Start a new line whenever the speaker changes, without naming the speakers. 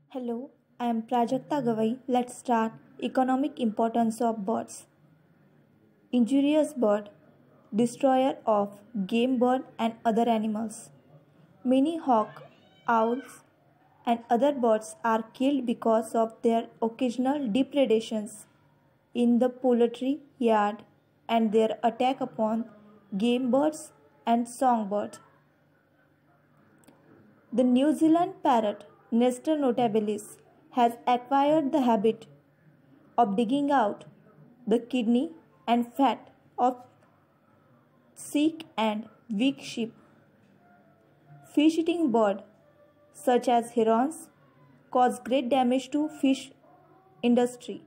Hello, I am Prajakta Gavai. Let's start. Economic importance of birds. Injurious bird, destroyer of game bird and other animals. Many hawk, owls, and other birds are killed because of their occasional depredations in the poultry yard and their attack upon game birds and songbirds. The New Zealand parrot, Nestor notabilis, has acquired the habit of digging out the kidney and fat of sick and weak sheep. Fish-eating birds, such as herons, cause great damage to fish industry.